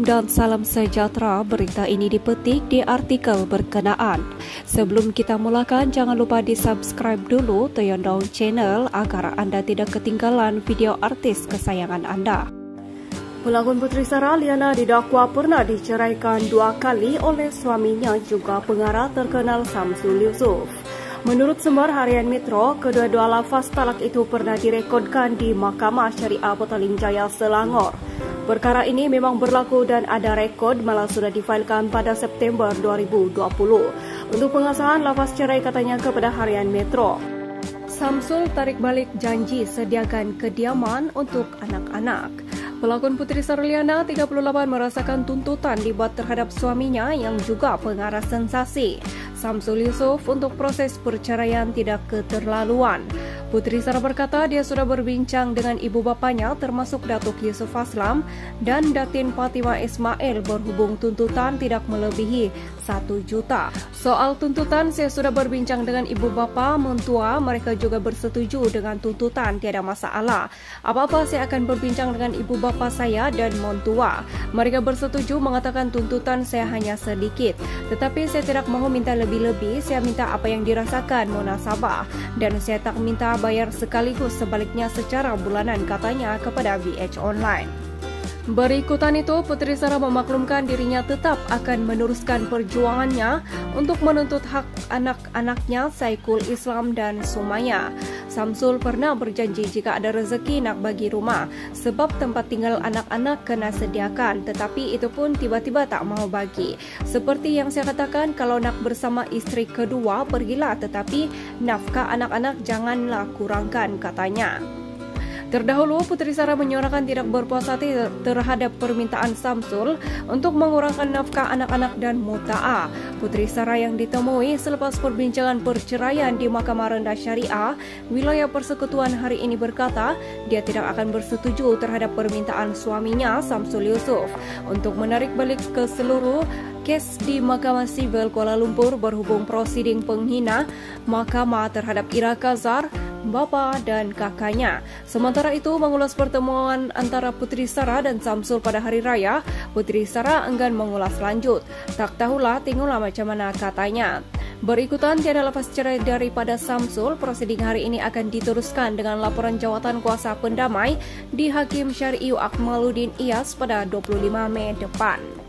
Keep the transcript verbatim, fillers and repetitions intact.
Assalamualaikum dan salam sejahtera. Berita ini dipetik di artikel berkenaan. Sebelum kita mulakan, jangan lupa di-subscribe dulu Toyondong Channel agar anda tidak ketinggalan video artis kesayangan anda. Pelakon Puteri Sara Liana didakwa pernah diceraikan dua kali oleh suaminya, juga pengarah terkenal Samsul Yusof. Menurut sumber harian Metro, kedua-dua lafaz talak itu pernah direkodkan di Mahkamah Syariah Petaling Jaya, Selangor. Perkara ini memang berlaku dan ada rekod malah sudah difailkan pada September dua ribu dua puluh. Untuk pengesahan lafaz cerai katanya kepada harian Metro, Samsul tarik balik janji sediakan kediaman untuk anak-anak. Pelakon Puteri Sara Liana, tiga puluh lapan, merasakan tuntutan dibuat terhadap suaminya yang juga pengarah sensasi, Samsul Yusof, untuk proses perceraian tidak keterlaluan. Puteri Sara berkata dia sudah berbincang dengan ibu bapanya termasuk Datuk Yusuf Aslam dan Datin Fatima Ismail berhubung tuntutan tidak melebihi satu juta. Soal tuntutan, saya sudah berbincang dengan ibu bapa mentua, mereka juga bersetuju dengan tuntutan, tiada masalah. Apa-apa saya akan berbincang dengan ibu bapa saya dan mentua. Mereka bersetuju mengatakan tuntutan saya hanya sedikit. Tetapi saya tidak mahu minta lebih-lebih, saya minta apa yang dirasakan munasabah. Dan saya tak minta bayar sekaligus, sebaliknya secara bulanan, katanya kepada B H Online. Berikutan itu, Puteri Sara memaklumkan dirinya tetap akan meneruskan perjuangannya untuk menuntut hak anak-anaknya Saikul Islam dan Sumaya. Samsul pernah berjanji jika ada rezeki nak bagi rumah sebab tempat tinggal anak-anak kena sediakan, tetapi itu pun tiba-tiba tak mau bagi. Seperti yang saya katakan, kalau nak bersama isteri kedua pergilah, tetapi nafkah anak-anak janganlah kurangkan, katanya. Terdahulu, Puteri Sara menyuarakan tidak berpuas hati terhadap permintaan Samsul untuk mengurangkan nafkah anak-anak dan muta'ah. Puteri Sara yang ditemui selepas perbincangan perceraian di Mahkamah Rendah Syariah Wilayah Persekutuan hari ini berkata dia tidak akan bersetuju terhadap permintaan suaminya Samsul Yusof untuk menarik balik ke seluruh kes di Mahkamah Sivil Kuala Lumpur berhubung prosiding penghina mahkamah terhadap Ira Kazar, bapa dan kakaknya. Sementara itu, mengulas pertemuan antara Puteri Sara dan Samsul pada hari raya, Puteri Sara enggan mengulas lanjut. Tak tahulah, tengoklah macam mana, katanya. Berikutan, tiada lafaz cerai daripada Samsul. Prosiding hari ini akan diteruskan dengan laporan jawatan kuasa pendamai di Hakim Syari'i Akmaluddin Iyas pada dua puluh lima Mei depan.